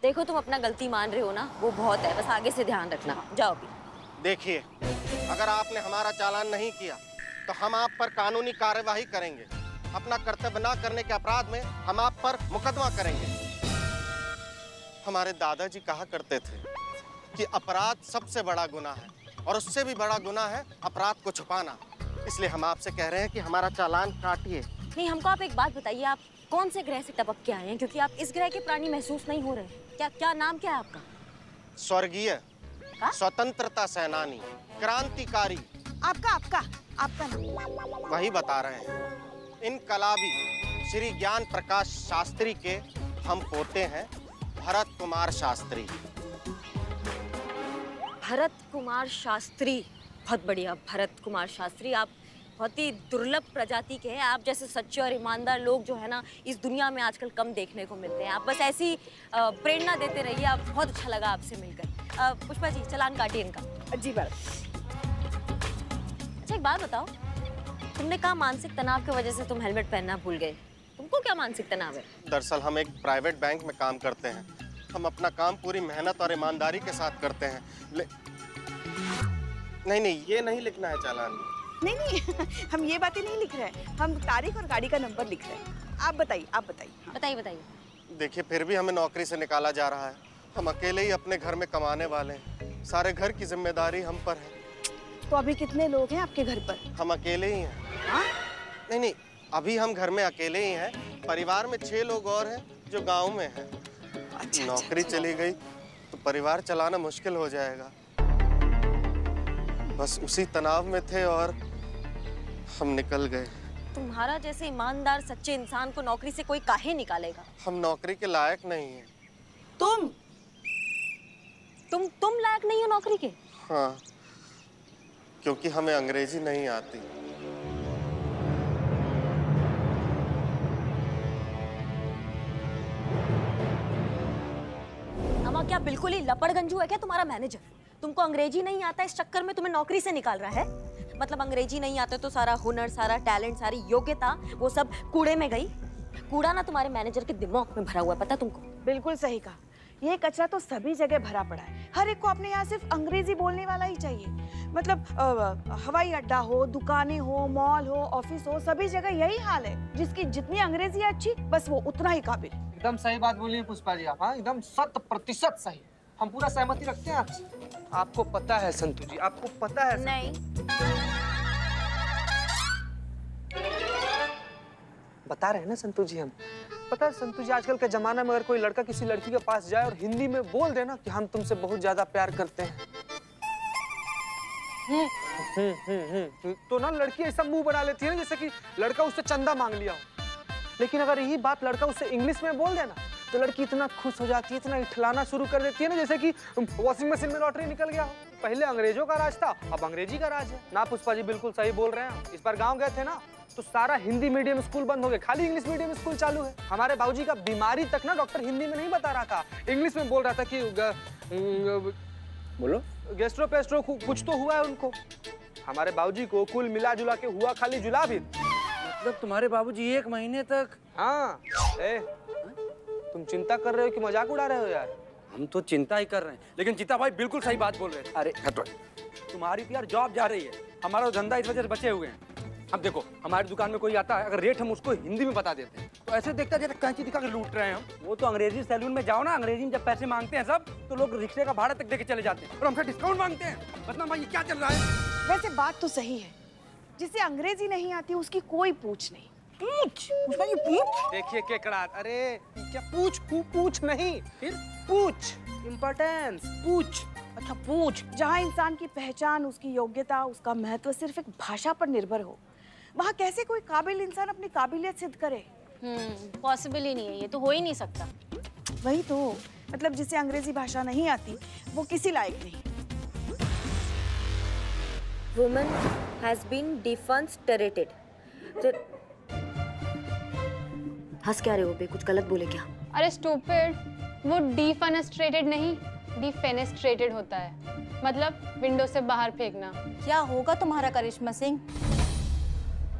देखो तुम अपना गलती मान रहे हो ना, वो बहुत है, बस आगे से ध्यान रखना। जाओ अभी। देखिए, अगर आपने हमारा चालान नहीं किया तो हम आप पर कानूनी कार्यवाही करेंगे। अपना कर्तव्य न करने के अपराध में हम आप पर मुकदमा करेंगे। हमारे दादाजी कहा करते थे कि अपराध सबसे बड़ा गुनाह है और उससे भी बड़ा गुनाह है अपराध को छुपाना। इसलिए हम आपसे कह रहे हैं कि हमारा चालान काटिए। नहीं, हमको आप एक बात बताइए, आप कौन से ग्रह से टपक के आए हैं? क्योंकि आप इस ग्रह के प्राणी महसूस नहीं हो रहे। क्या नाम क्या है आपका? स्वर्गीय स्वतंत्रता सेनानी, क्रांतिकारी। आपका नाम? वही बता रहे हैं। इनकलाबी श्री ज्ञान प्रकाश शास्त्री के हम पोते हैं, भरत कुमार शास्त्री। भरत कुमार शास्त्री, बहुत बढ़िया। भरत कुमार शास्त्री, आप बहुत ही दुर्लभ प्रजाति के हैं। आप जैसे सच्चे और ईमानदार लोग जो है ना, इस दुनिया में आजकल कम देखने को मिलते हैं। आप बस ऐसी प्रेरणा देते रहिए। आप, बहुत अच्छा लगा आपसे मिलकर। पुष्पा जी, चालान काटिए इनका। जी बात। अच्छा, एक बात बताओ, तुमने कहा मानसिक तनाव की वजह से तुम हेलमेट पहनना भूल गए। तुमको क्या मानसिक तनाव है? दरअसल हम एक प्राइवेट बैंक में काम करते हैं। हम अपना काम पूरी मेहनत और ईमानदारी के साथ करते हैं। नहीं, ये नहीं लिखना है चालान में। नहीं, हम ये बातें नहीं लिख रहे हैं। हम तारीख और गाड़ी का नंबर लिख रहे हैं। आप बताइए। बताइए। देखिए, फिर भी हमें नौकरी से निकाला जा रहा है। हम अकेले ही अपने घर में कमाने वाले हैं। सारे घर की जिम्मेदारी हम पर है। तो अभी कितने लोग हैं आपके घर पर? हम अकेले ही हैं। हाँ? नहीं, अभी हम घर में अकेले ही हैं। परिवार में 6 लोग और हैं जो गाँव में हैं। अच्छा, नौकरी चली गई तो परिवार चलाना मुश्किल हो जाएगा। बस उसी तनाव में थे और हम निकल गए। तुम्हारा जैसे ईमानदार सच्चे इंसान को नौकरी से कोई काहे निकालेगा? हम नौकरी के लायक नहीं हैं। तुम लायक नहीं हो नौकरी के? हाँ, क्योंकि हमें अंग्रेजी नहीं आती। अमा, क्या बिल्कुल ही लपड़गंजू है क्या तुम्हारा मैनेजर? तुमको अंग्रेजी नहीं आता, इस चक्कर में तुम्हें नौकरी से निकाल रहा है? मतलब अंग्रेजी नहीं आता तो सारा हुनर, सारा टैलेंट, सारी योग्यता वो सब कूड़े में गई? कूड़ा ना तुम्हारे मैनेजर के दिमाग में भरा हुआ है, पता तुमको? बिल्कुल सही कहा। ये कचरा तो सभी जगह भरा पड़ा है। हर एक को अपने यहाँ सिर्फ अंग्रेजी बोलने वाला ही चाहिए। मतलब हवाई अड्डा हो, दुकानें हो, मॉल हो, ऑफिस हो, सभी जगह यही हाल है। जिसकी जितनी अंग्रेजी अच्छी, बस वो उतना ही काबिल। एकदम सही बात बोली है पुष्पा जी आप। हाँ, एकदम 100% सही। हम पूरा सहमति रखते हैं आपसे। आपको पता है संतु जी, आपको पता है नहीं। बता रहे हैं ना संतु जी हम। पता है संतु जी, आजकल के जमाना में अगर कोई लड़का किसी लड़की के पास जाए और हिंदी में बोल दे ना कि हम तुमसे बहुत ज्यादा प्यार करते हैं, तो ना लड़की ऐसा मुंह बना लेती है ना जैसे कि लड़का उससे चंदा मांग लिया हो। लेकिन अगर यही बात लड़का उससे इंग्लिश में बोल देना तो लड़की इतना खुश हो जाती है, इतना इठलाना शुरू कर देती है ना जैसे कि वॉशिंग मशीन में लॉटरी निकल गया हो। पहले अंग्रेजों का राज था, अब अंग्रेजी का राज है ना। पुष्पा जी बिल्कुल सही बोल रहे हैं। इस बार गांव गए थे ना तो सारा हिंदी मीडियम स्कूल बंद हो गए, खाली इंग्लिश मीडियम स्कूल चालू है। हमारे बाबूजी का बीमारी तक ना डॉक्टर हिंदी में नहीं बता रहा था, इंग्लिश में बोल रहा था कि बोलो गैस्ट्रो पेस्ट्रो कुछ तो हुआ है उनको। हमारे बाबूजी को कुल मिला जुला के हुआ खाली जुलाब। मतलब तुम्हारे बाबूजी 1 महीने तक? हाँ। तुम चिंता कर रहे हो कि मजाक उड़ा रहे हो यार? हम तो चिंता ही कर रहे हैं, लेकिन चिता भाई बिल्कुल सही बात बोल रहे हैं। अरे हटो, तुम्हारी तो यार जॉब जा रही है, हमारा धंधा इस वजह से बचे हुए हैं। अब देखो, हमारी दुकान में कोई आता है, अगर रेट हम उसको हिंदी में बता देते हैं तो ऐसे देखता जैसे कैंची दिखा के लूट रहे हैं हम। वो तो अंग्रेजी सैलून में जाओ ना, अंग्रेजी में जब पैसे मांगते हैं सब तो लोग रिक्शे का भाड़ा तक देके चले जाते हैं और हमसे डिस्काउंट मांगते हैं। बतना भाई, ये क्या चल रहा है? वैसे बात तो सही है, जिसे अंग्रेजी नहीं आती उसकी कोई पूछ नहीं। पूछ देखिए केकड़ा, अरे क्या पूछ नहीं, फिर पूछ, इम्पोर्टेंस, पूछ। अच्छा, पूछ। जहाँ इंसान की पहचान, उसकी योग्यता, उसका महत्व सिर्फ एक भाषा पर निर्भर हो, वहाँ कैसे कोई काबिल इंसान अपनी काबिलियत सिद्ध करे? पॉसिबल ही नहीं है, ये तो हो ही नहीं सकता। वही तो, मतलब जिसे अंग्रेजी भाषा नहीं आती वो किसी लायक नहीं। Woman has been defenestrated. हंस क्या रहे हो बे? कुछ गलत बोले क्या? अरे स्टूपिड, वो डिफेनेस्ट्रेटेड नहीं, डिफेनेस्ट्रेटेड होता है, मतलब विंडो से बाहर फेंकना। क्या होगा तुम्हारा करिश्मा सिंह?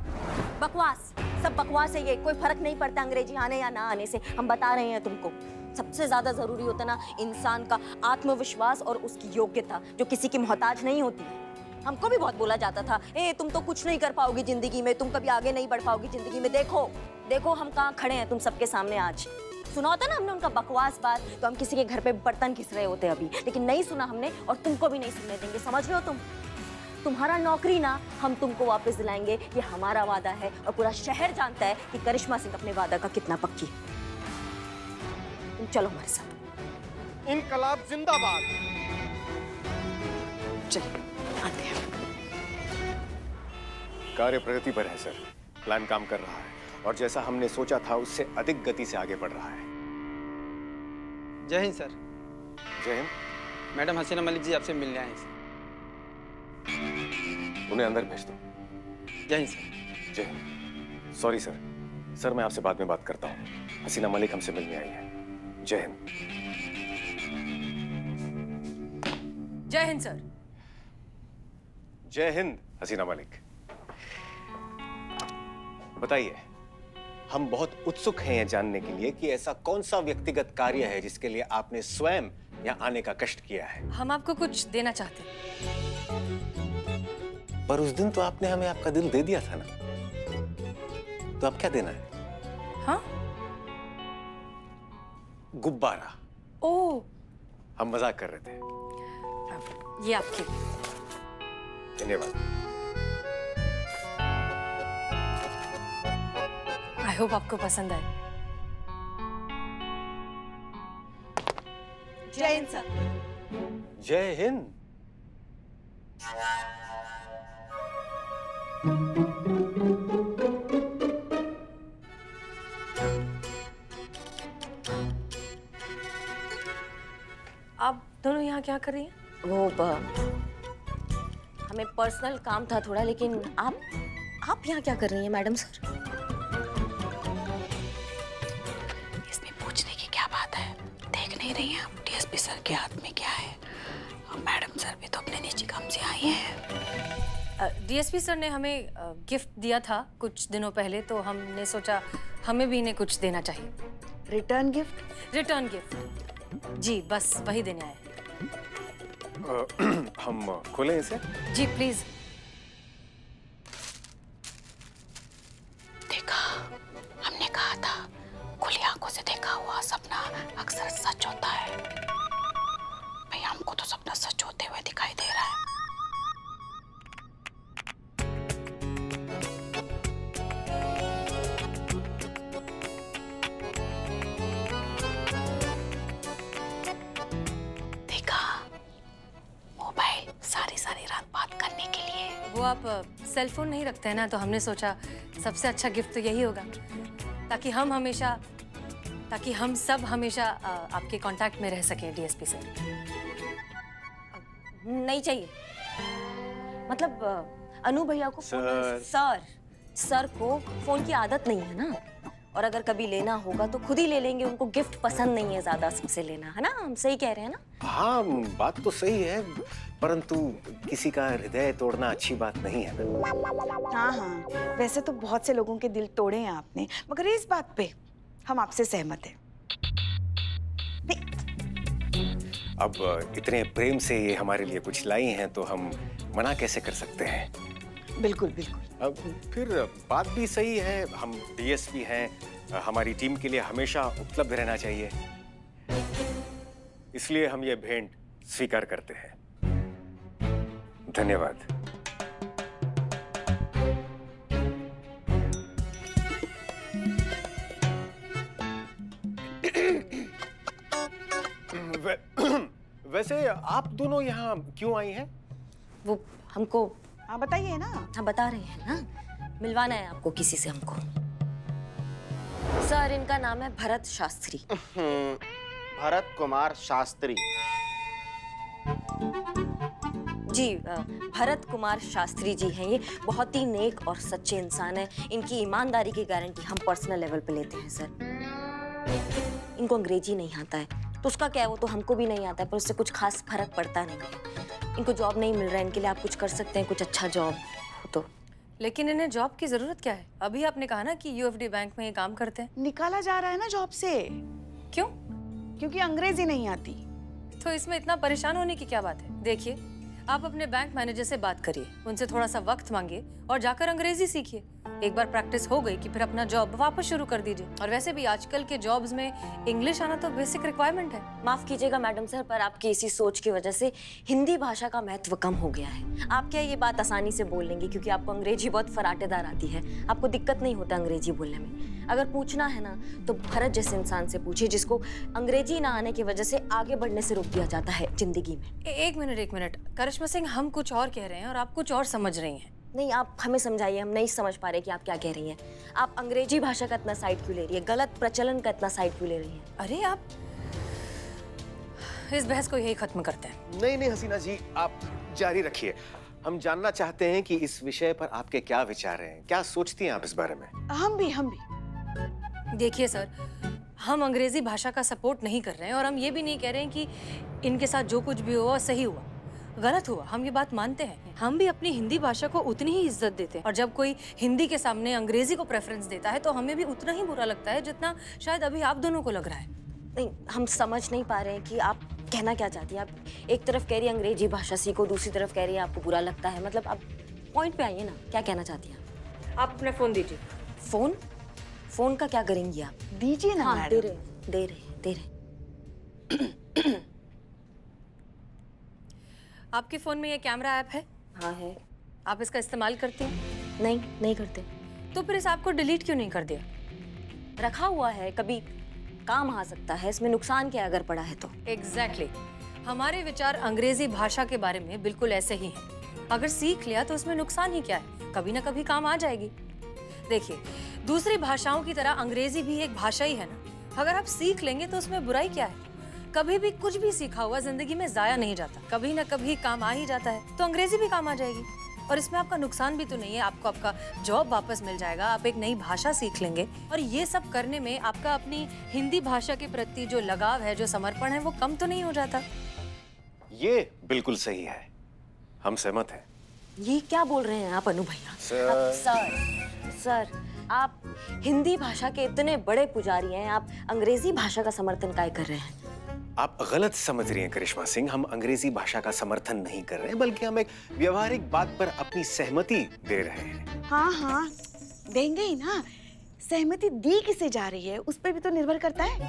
बकवास, सब बकवास है ये। कोई फर्क नहीं पड़ता अंग्रेजी आने या ना आने से, हम बता रहे हैं तुमको। सबसे ज्यादा जरूरी होता है ना इंसान का आत्मविश्वास और उसकी योग्यता, जो किसी की मोहताज नहीं होती है। हमको भी बहुत बोला जाता था, ए तुम तो कुछ नहीं कर पाओगी जिंदगी में, तुम कभी आगे नहीं बढ़ पाओगी जिंदगी में। देखो देखो हम कहाँ खड़े हैं तुम सबके सामने आज। सुना होता ना हमने उनका बकवास बात, तो हम किसी के घर पे बर्तन घिस रहे होते अभी, लेकिन नहीं सुना हमने और तुमको भी नहीं सुनने देंगे, समझ रहे हो तुम? तुम्हारा नौकरी ना हम तुमको वापस दिलाएंगे, ये हमारा वादा है और पूरा शहर जानता है कि करिश्मा सिंह अपने वादा का कितना पक्की है। तुम चलो हमारे साथ। इनकलाब जिंदाबाद। चलिए आते हैं। कार्य प्रगति पर है सर, प्लान काम कर रहा है और जैसा हमने सोचा था उससे अधिक गति से आगे बढ़ रहा है। जय हिंद सर। जय हिंद। मैडम हसीना मलिक जी आपसे मिलने आए हैं। उन्हें अंदर भेज दो। जय Hind sir. Jai Hind. Sorry sir, sir मैं आपसे बाद में बात करता हूँ। हसीना मलिक हमसे मिलने आई है। जय हिंद। जय हिंद सर। जय हिंद हसीना मलिक। बताइए, हम बहुत उत्सुक हैं यह जानने के लिए कि ऐसा कौन सा व्यक्तिगत कार्य है जिसके लिए आपने स्वयं यहाँ आने का कष्ट किया है। हम आपको कुछ देना चाहते हैं। पर उस दिन तो आपने हमें आपका दिल दे दिया था ना, तो अब क्या देना है? हाँ? गुब्बारा। ओह, हम मजाक कर रहे थे। ये आपके। धन्यवाद। आई होप आपको पसंद आए। जय हिंद सर। जय हिंद। आप दोनों यहाँ क्या कर रही हैं? वो हमें पर्सनल काम था थोड़ा, लेकिन आप यहाँ क्या कर रही हैं मैडम सर? इसमें पूछने की क्या बात है? देख नहीं रही हैं डीएसपी सर के हाथ में क्या है? और मैडम सर भी तो अपने निजी काम से आई हैं। डीएसपी सर ने हमें गिफ्ट दिया था कुछ दिनों पहले, तो हमने सोचा हमें भी इन्हें कुछ देना चाहिए। Return gift? रिटर्न गिफ्ट जी, बस वही देने आए हैं। हम खोलें इसे? जी प्लीज। देखा, हमने कहा था खुली आंखों से देखा हुआ सपना अक्सर सच होता है। भैया हमको तो सपना सच होते हुए दिखाई दे रहा है। सारी रात बात करने के लिए। वो आप सेल फोन नहीं रखते हैं ना, तो हमने सोचा सबसे अच्छा गिफ्ट तो यही होगा, ताकि हम सब हमेशा आपके कांटेक्ट में रह सकें डीएसपी सर। नहीं चाहिए, मतलब अनु भैया को सर को फोन की आदत नहीं है ना, और अगर कभी लेना होगा तो खुद ही ले लेंगे। उनको गिफ्ट पसंद नहीं है ज्यादा सबसे लेना, है ना? हम सही कह रहे हैं ना? हाँ, बात तो सही है, परंतु किसी का हृदय तोड़ना अच्छी बात नहीं है ना। हाँ, वैसे तो बहुत से लोगों के दिल तोड़े हैं आपने, मगर इस बात पे हम आपसे सहमत हैं। अब इतने प्रेम से ये हमारे लिए कुछ लाई हैं, तो हम मना कैसे कर सकते हैं? बिल्कुल बिल्कुल। अब फिर बात भी सही है, हम डीएसपी हैं, हमारी टीम के लिए हमेशा उपलब्ध रहना चाहिए, इसलिए हम ये भेंट स्वीकार करते हैं। धन्यवाद। वैसे आप दोनों यहाँ क्यों आई हैं? वो हमको हाँ बताइए ना। हाँ बता रहे हैं ना, मिलवाना है आपको किसी से हमको। सर इनका नाम है भरत शास्त्री। भरत कुमार शास्त्री। जी भरत कुमार शास्त्री जी हैं। ये बहुत ही नेक और सच्चे इंसान हैं। इनकी ईमानदारी की गारंटी हम पर्सनल लेवल पे लेते हैं सर। इनको अंग्रेजी नहीं आता है तो उसका क्या है, वो तो हमको भी नहीं आता है, पर उससे कुछ खास फर्क पड़ता नहीं है। इनको जॉब नहीं मिल रहा है, इनके लिए आप कुछ कर सकते हैं, कुछ अच्छा जॉब हो तो। लेकिन इन्हें जॉब की जरूरत क्या है? अभी आपने कहा ना कि यूएफडी बैंक में ये काम करते हैं। निकाला जा रहा है ना जॉब से। क्यों? क्योंकि अंग्रेजी नहीं आती। तो इसमें इतना परेशान होने की क्या बात है? देखिए, आप अपने बैंक मैनेजर से बात करिए, उनसे थोड़ा सा वक्त मांगिए और जाकर अंग्रेजी सीखिए। एक बार प्रैक्टिस हो गई कि फिर अपना जॉब वापस शुरू कर दीजिए। और वैसे भी आजकल के जॉब्स में इंग्लिश आना तो बेसिक रिक्वायरमेंट है। माफ कीजिएगा मैडम सर, पर आपकी इसी सोच की वजह से हिंदी भाषा का महत्व कम हो गया है। आप क्या ये बात आसानी से बोल लेंगे क्योंकि आपको अंग्रेजी बहुत फराटेदार आती है, आपको दिक्कत नहीं होता अंग्रेजी बोलने में। अगर पूछना है ना तो भरत जैसे इंसान से पूछिए जिसको अंग्रेजी ना आने की वजह से आगे बढ़ने से रोक दिया जाता है जिंदगी में। एक मिनट करिश्मा सिंह, हम कुछ और कह रहे हैं और आप कुछ और समझ रही हैं। नहीं, आप हमें समझाइए, हम नहीं समझ पा रहे कि आप क्या कह रही हैं। आप अंग्रेजी भाषा का इतना साइड क्यों ले रही है, गलत प्रचलन का इतना साइड क्यों ले रही हैं? अरे आप इस बहस को यही खत्म करते हैं। नहीं हसीना जी, आप जारी रखिए। हम जानना चाहते हैं कि इस विषय पर आपके क्या विचार हैं, क्या सोचती हैं आप इस बारे में? हम भी देखिए सर, हम अंग्रेजी भाषा का सपोर्ट नहीं कर रहे हैं और हम ये भी नहीं कह रहे हैं कि इनके साथ जो कुछ भी हुआ सही हुआ, गलत हुआ। हम ये बात मानते हैं। हम भी अपनी हिंदी भाषा को उतनी ही इज्जत देते हैं और जब कोई हिंदी के सामने अंग्रेजी को प्रेफरेंस देता है तो हमें भी उतना ही बुरा लगता है जितना शायद अभी आप दोनों को लग रहा है। नहीं, हम समझ नहीं पा रहे हैं कि आप कहना क्या चाहती हैं। आप एक तरफ कह रही हैं अंग्रेजी भाषा सीखो, दूसरी तरफ कह रही हैं आपको बुरा लगता है। मतलब आप पॉइंट पे आइए ना, क्या कहना चाहती हैं? आप अपना फोन दीजिए। फोन का क्या करेंगी आप? दीजिए ना। हाँ, दे रहे। आपके फोन में ये कैमरा ऐप है? हाँ है। आप इसका इस्तेमाल करती हैं? नहीं करते। तो फिर इस ऐप को डिलीट क्यों नहीं कर दिया? रखा हुआ है, कभी काम आ सकता है, इसमें नुकसान क्या अगर पड़ा है तो। एग्जैक्टली। हमारे विचार अंग्रेजी भाषा के बारे में बिल्कुल ऐसे ही हैं। अगर सीख लिया तो उसमें नुकसान ही क्या है, कभी ना कभी काम आ जाएगी। देखिए, दूसरी भाषाओं की तरह अंग्रेजी भी एक भाषा ही है ना। अगर आप सीख लेंगे तो उसमें बुराई क्या है? कभी भी कुछ भी सीखा हुआ जिंदगी में जाया नहीं जाता, कभी ना कभी काम आ ही जाता है। तो अंग्रेजी भी काम आ जाएगी और इसमें आपका नुकसान भी तो नहीं है। आपको आपका जॉब वापस मिल जाएगा, आप एक नई भाषा सीख लेंगे और ये सब करने में आपका अपनी हिंदी भाषा के प्रति जो लगाव है, जो समर्पण है, वो कम तो नहीं हो जाता? ये बिल्कुल सही है, हम सहमत हैं। ये क्या बोल रहे हैं आप अनु भैया? सर, आप हिंदी भाषा के इतने बड़े पुजारी हैं, आप अंग्रेजी भाषा का समर्थन काहे कर रहे हैं? आप गलत समझ रही हैं करिश्मा सिंह। हम अंग्रेजी भाषा का समर्थन नहीं कर रहे हैं, बल्कि हम एक व्यवहारिक बात पर अपनी सहमति दे रहे हैं। हाँ, देंगे ही ना। सहमति दी किसे जा रही है उस पर भी तो निर्भर करता है।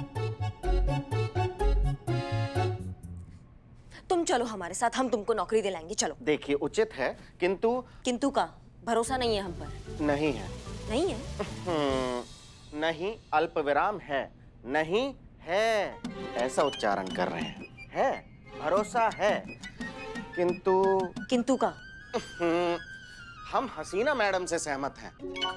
तुम चलो हमारे साथ, हम तुमको नौकरी दिलाएंगे, चलो। देखिए, उचित है, किंतु का भरोसा नहीं है हम पर। नहीं है। नहीं, अल्प विराम है, नहीं है, ऐसा उच्चारण कर रहे हैं। है, भरोसा है, किंतु का हम हसीना मैडम से सहमत हैं।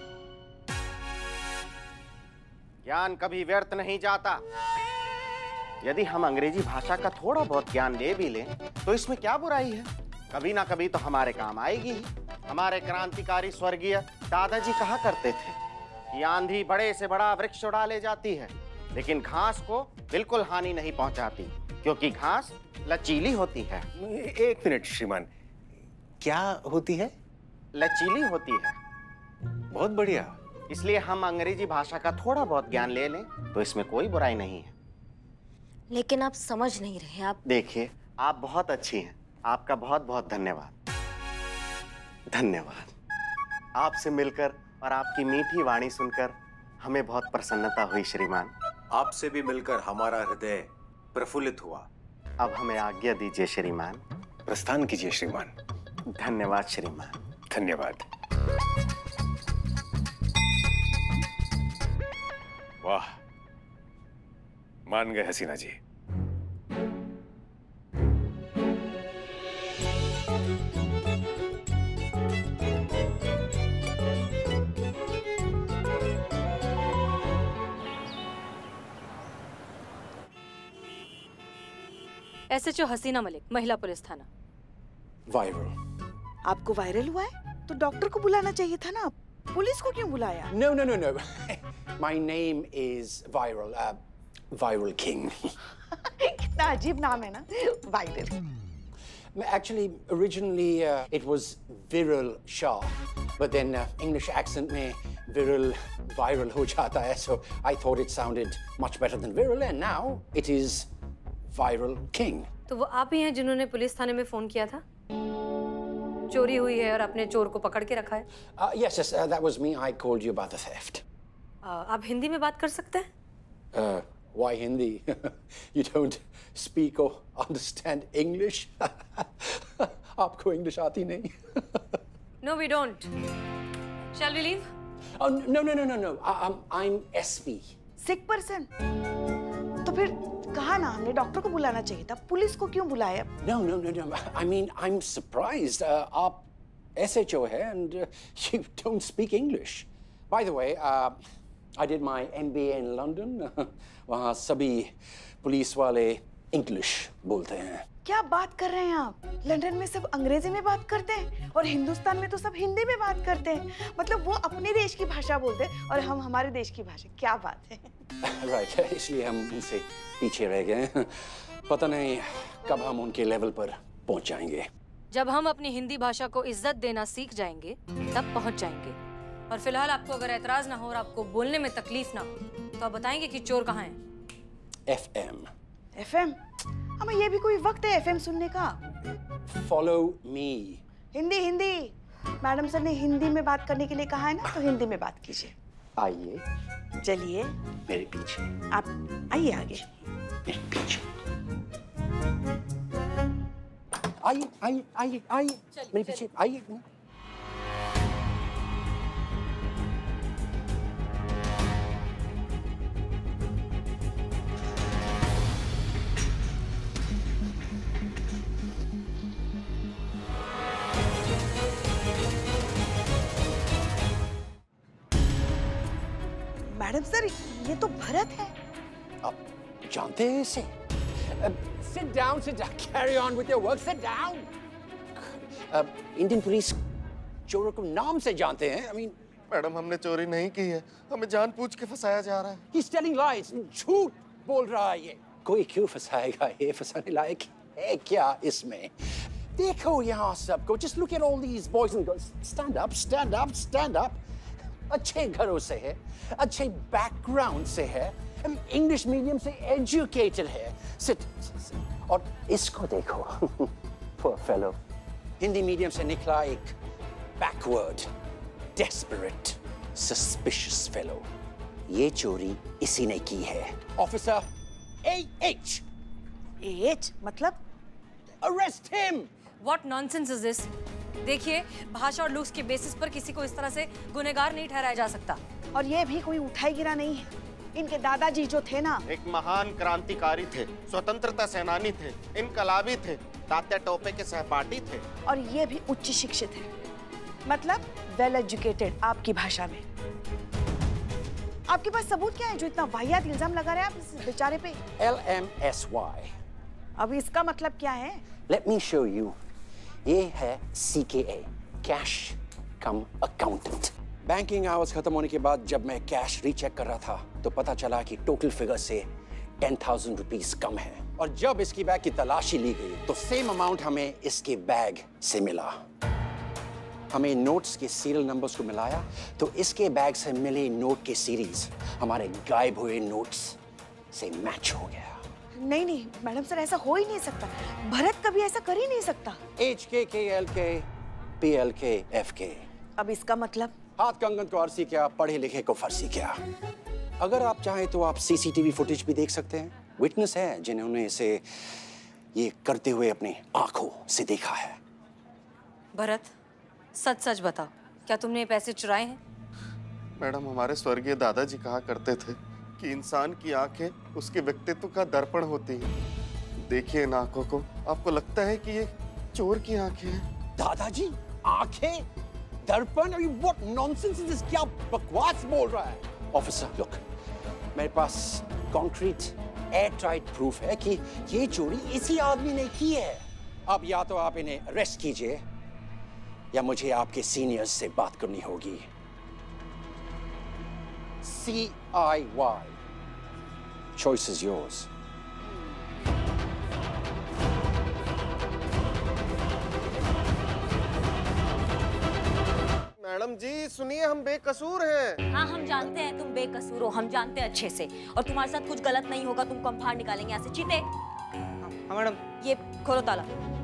ज्ञान कभी व्यर्थ नहीं जाता। यदि हम अंग्रेजी भाषा का थोड़ा बहुत ज्ञान ले भी लें तो इसमें क्या बुराई है? कभी ना कभी तो हमारे काम आएगी ही। हमारे क्रांतिकारी स्वर्गीय दादाजी कहा करते थे कि आंधी बड़े से बड़ा वृक्ष उड़ा ले जाती है, लेकिन घास को बिल्कुल हानि नहीं पहुंचाती, क्योंकि घास लचीली होती है। एक मिनट श्रीमान, क्या होती है? लचीली होती है। बहुत बढ़िया। इसलिए हम अंग्रेजी भाषा का थोड़ा बहुत ज्ञान ले लें तो इसमें कोई बुराई नहीं है। लेकिन आप समझ नहीं रहे। आप देखिए, आप बहुत अच्छी हैं, आपका बहुत बहुत धन्यवाद। आपसे मिलकर और आपकी मीठी वाणी सुनकर हमें बहुत प्रसन्नता हुई श्रीमान। आपसे भी मिलकर हमारा हृदय प्रफुल्लित हुआ। अब हमें आज्ञा दीजिए श्रीमान। प्रस्थान कीजिए श्रीमान। धन्यवाद श्रीमान। धन्यवाद। वाह, मान गए हसीना जी। SHO हसीना मलिक, महिला पुलिस थाना। वायरल। आपको वायरल हुआ है तो डॉक्टर को बुलाना चाहिए था ना, पुलिस को क्यों बुलाया? No. My name is Viral. Viral King. कितना अजीब नाम है ना, viral. Actually, originally it was Viral Shah, but then English accent में viral हो जाता है, so I thought it sounded much better than viral, and now it is viral king. तो वो आप ही हैं जिन्होंने पुलिस थाने में फोन किया था? चोरी हुई है और आपने चोर को पकड़ के रखा है? Yes, that was me. I called you about the theft. आप हिंदी में बात कर सकते हैं? Why Hindi? You don't speak or understand English? आपको English आती नहीं? No, we don't. Shall we leave? Oh, no. I'm SP. Sick person? तो फिर कहा ना, हमने डॉक्टर को बुलाना चाहिए था, पुलिस को क्यों बुलाया? No. I mean, I'm surprised. आप SHO है and you don't speak English. By the way, I did my MBA in London. वहाँ सभी पुलिस वाले English बोलते हैं. क्या बात कर रहे हैं आप? लंदन में सब अंग्रेजी में बात करते हैं और हिंदुस्तान में तो सब हिंदी में बात करते हैं. मतलब वो अपने देश की भाषा बोलते हैं और हम हमारे देश की भाषा. क्या बात है? Right, इसलिए हम उनसे पीछे रह गए. पता नहीं कब हम उनके लेवल पर पहुंच जाएंगे. जब हम अपनी हिंदी भाषा को इज्जत देना सीख जाएंगे तब पहुंच जाएंगे. और फिलहाल आपको अगर एतराज ना हो और आपको बोलने में तकलीफ ना हो तो आप बताएंगे कि चोर कहाँ है? FM. हमें ये भी कोई वक्त है FM सुनने का? Follow me. Hindi. Madam sir ने हिंदी में बात करने के लिए कहा है ना, तो हिंदी में बात कीजिए. आइए. चलिए. मेरे पीछे. आप आइए आगे. मेरे पीछे. आइए. मेरे पीछे. आइए. मैडम सर, ये तो भरत है. आप जानते हैं इसे? Sit down. Carry on with your work. Sit down. Indian police चोरों को नाम से जानते हैं. I mean, मैडम, हमने चोरी नहीं की है, हमें जानबूझ के फंसाया जा रहा है. He's telling lies. झूठ बोल रहा है ये. कोई क्यों फंसाएगा? ये फंसाने लायक है क्या इसमें? देखो यहाँ सबको. Just look at all these boys and girls. Stand up. अच्छे घरों से है, अच्छे बैकग्राउंड से है, इंग्लिश मीडियम से एजुकेटेड है. Sit. और इसको देखो. Poor fellow. हिंदी मीडियम से निकला एक backward, desperate, suspicious fellow. ये चोरी इसी ने की है. Officer AH. AH मतलब? Arrest him. What nonsense is this? देखिए, भाषा और लुक्स के बेसिस पर किसी को इस तरह से गुनहगार नहीं ठहराया जा सकता. और ये भी कोई उठाई गिरा नहीं है. इनके दादाजी जो थे ना, एक महान क्रांतिकारी थे, स्वतंत्रता सेनानी थे, इनकलाबी थे, तात्या टोपे के सहपाठी थे. और ये भी उच्च शिक्षित है. मतलब वेल एजुकेटेड आपकी भाषा में. आपके पास सबूत क्या है जो इतना वाहियात इल्जाम लगा रहे हैं आप इस बेचारे पे? LMSY. अब इसका मतलब क्या है? Let me show you. ये है CKA, cash cum accountant. Banking hours खत्म होने के बाद जब मैं कैश रीचेक कर रहा था तो पता चला कि टोटल फिगर से 10,000 रुपीस कम है. और जब इसकी बैग की तलाशी ली गई तो सेम अमाउंट हमें इसके बैग से मिला. हमें नोट्स के सीरियल नंबर्स को मिलाया तो इसके बैग से मिले नोट के सीरीज हमारे गायब हुए नोट्स से मैच हो गया. नहीं मैडम सर, ऐसा हो ही नहीं सकता. भरत कभी ऐसा कर ही नहीं सकता. HKKLK PLK FK. अब इसका मतलब? हाथ कंगन को अरसी क्या, पढ़े लिखे को फर्सी क्या. अगर आप चाहें तो आप CCTV फुटेज भी देख सकते हैं. विटनेस है जिन्होंने इसे ये करते हुए अपनी आंखों से देखा है. भरत, सच बताओ, क्या तुमने ये पैसे चुराए हैं? मैडम, हमारे स्वर्गीय दादाजी कहा करते थे कि इंसान की आंखें उसके व्यक्तित्व का दर्पण होती हैं. देखिए इन आंखों को. आपको लगता है कि ये चोर की आंखें हैं? दादाजी आंखें दर्पण? What nonsense is this? क्या बकवास बोल रहा है? ऑफिसर, look, मेरे पास कॉन्क्रीट एयर टाइट प्रूफ है कि ये चोरी इसी आदमी ने की है. अब या तो आप इन्हें अरेस्ट कीजिए या मुझे आपके सीनियर्स से बात करनी होगी. CIY. Choice is yours. Madam जी सुनिए, हम बेकसूर हैं। हाँ हम जानते हैं तुम बेकसूर हो, हम जानते हैं अच्छे से, और तुम्हारे साथ कुछ गलत नहीं होगा, तुमको हम बाहर निकालेंगे यहाँ से। चीते हाँ मैडम। ये खोलो ताला।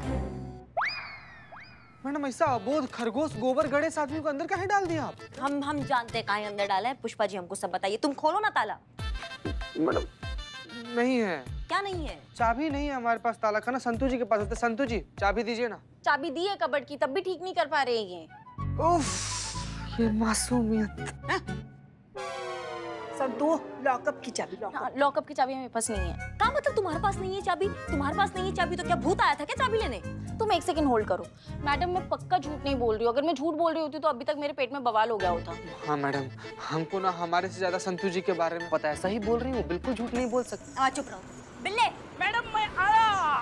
मैडम ऐसा अबोध खरगोश गोबर गणेश आदमी को अंदर काहे डाल दिया आप? हम जानते हैं कहाँ अंदर डाला है। पुष्पा जी हमको सब बताइए। तुम खोलो ना ताला। मैडम नहीं है। क्या नहीं है? चाबी नहीं है हमारे पास, ताला का ना संतू जी के पास होता है। संतू जी चाबी दीजिए ना। चाबी दी है कबर्ड की, तब भी ठीक नहीं कर पा रहे हैं ये। उफ, ये मासूमियत। संतू लॉकअप की चाबी। लॉकअप की चाबी मेरे पास नहीं है। क्या मतलब तुम्हारे पास नहीं है चाबी? तुम्हारे पास नहीं है चाबी तो क्या भूत आया था क्या चाबी लेने? तुम एक सेकंड होल्ड करो। मैडम मैं पक्का झूठ नहीं बोल रही हूँ। अगर मैं झूठ बोल रही होती तो अभी तक मेरे पेट में बवाल हो गया होता। हाँ मैडम, हमको ना हमारे से ज्यादा संतू जी के बारे में पता है। सही बोल रही हूँ, बिल्कुल झूठ नहीं बोल सकती। चुप रहो बिल्ले। मैडम मैं आया।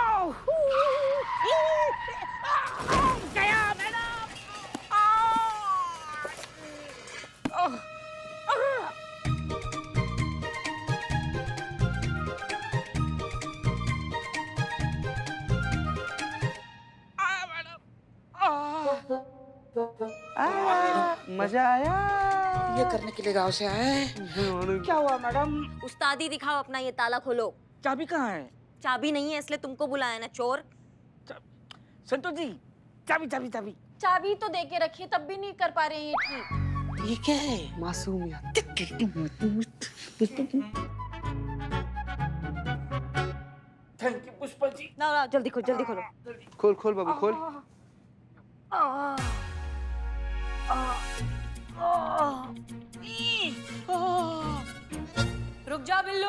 गया मैडम। मजा आया। ये करने के लिए गांव से आए हैं। क्या हुआ मैडम? उस्तादी दिखाओ अपना, ये ताला खोलो। चाबी कहाँ है? चाबी नहीं है इसलिए तुमको बुलाया ना, चोर। संतोष जी चाबी चाबी चाबी। चाबी तो दे के रखी, तब भी नहीं कर पा रहे हैं ये ठीक। ये क्या है? मासूमियत। Thank you Pushpa ji. ना जल्दी खोल, जल्दी खोलो। खोल खोल बाबू खोल। रुक जा बिल्लू।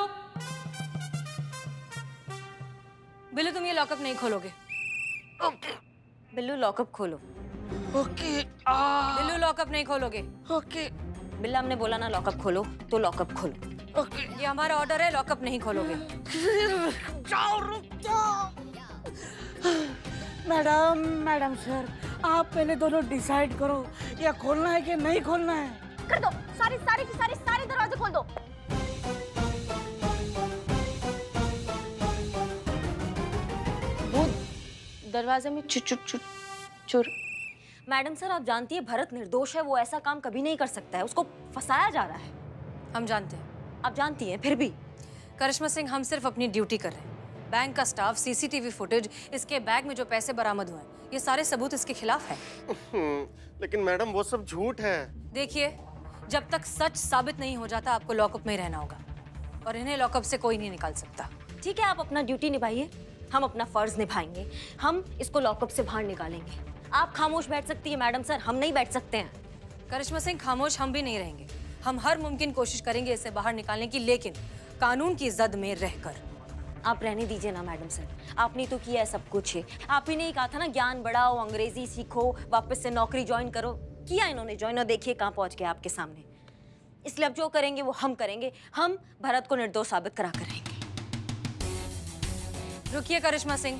बिल्लू तुम ये लॉकअप नहीं खोलोगे। बिल्लू लॉकअप खोलो। ओके। बिल्लू लॉकअप नहीं खोलोगे। ओके। बिल्ला हमने बोला ना लॉकअप खोलो, तो लॉकअप खोलो। ओके। ये हमारा ऑर्डर है, लॉकअप नहीं खोलोगे। जाओ रुक जाओ। मैडम सर आप पहले दोनों डिसाइड करो, या खोलना है कि नहीं खोलना है। कर दो, सारे दरवाजे खोल दो। वो दरवाजे में चुर। मैडम सर आप जानती है भरत निर्दोष है, वो ऐसा काम कभी नहीं कर सकता है, उसको फंसाया जा रहा है। हम जानते हैं। आप जानती हैं फिर भी। करिश्मा सिंह हम सिर्फ अपनी ड्यूटी कर रहे हैं। बैंक का स्टाफ, सीसीटीवी फुटेज, इसके बैग में जो पैसे बरामद हुए हैं, ये सारे सबूत इसके खिलाफ है। लेकिन मैडम वो सब झूठ है। देखिए जब तक सच साबित नहीं हो जाता आपको लॉकअप में ही रहना होगा, और इन्हें लॉकअप से कोई नहीं निकाल सकता। ठीक है आप अपना ड्यूटी निभाइए, हम अपना फर्ज निभाएंगे। हम इसको लॉकअप से बाहर निकालेंगे। आप खामोश बैठ सकती है मैडम सर, हम नहीं बैठ सकते हैं। करिश्मा सिंह खामोश हम भी नहीं रहेंगे। हम हर मुमकिन कोशिश करेंगे इसे बाहर निकालने की, लेकिन कानून की जद में रहकर। आप रहने दीजिए ना मैडम सर, आपने तो किया है सब कुछ है। आप ही ने कहा था ना ज्ञान बढ़ाओ, अंग्रेजी सीखो, वापस से नौकरी ज्वाइन करो। किया इन्होंने ज्वाइन, और देखिए कहाँ पहुंच गए आपके सामने। इसलिए अब जो करेंगे वो हम करेंगे। हम भरत को निर्दोष साबित करा कर रहेंगे। रुकिए करिश्मा सिंह,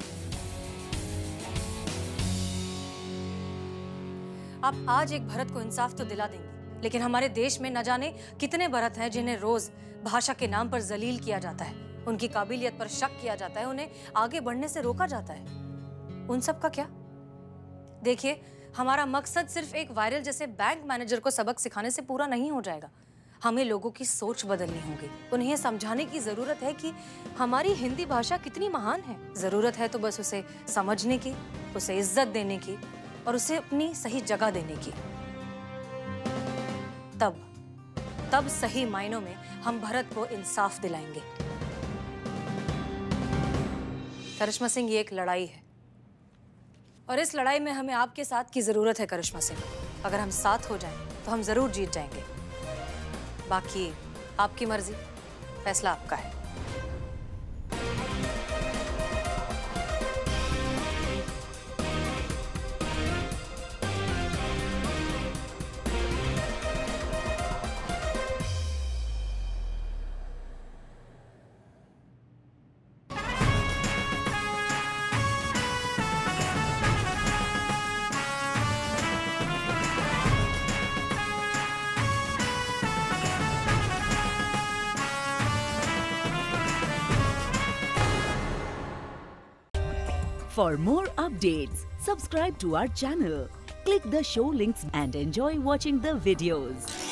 आप आज एक भरत को इंसाफ तो दिला देंगे, लेकिन हमारे देश में न जाने कितने भरत हैं जिन्हें रोज भाषा के नाम पर जलील किया जाता है, उनकी काबिलियत पर शक किया जाता है, उन्हें आगे बढ़ने से रोका जाता है। उन सब का क्या? देखिए हमारा मकसद सिर्फ एक वायरल जैसे बैंक मैनेजर को सबक सिखाने से पूरा नहीं हो जाएगा। हमें लोगों की सोच बदलनी होगी। उन्हें समझाने की जरूरत है कि हमारी हिंदी भाषा कितनी महान है। जरूरत है तो बस उसे समझने की, उसे इज्जत देने की और उसे अपनी सही जगह देने की। तब सही मायनों में हम भरत को इंसाफ दिलाएंगे। करिश्मा सिंह ये एक लड़ाई है और इस लड़ाई में हमें आपके साथ की जरूरत है करिश्मा सिंह। अगर हम साथ हो जाएं तो हम जरूर जीत जाएंगे। बाकी आपकी मर्जी, फैसला आपका है। For more updates, Subscribe to our channel. Click the show links and enjoy watching the videos.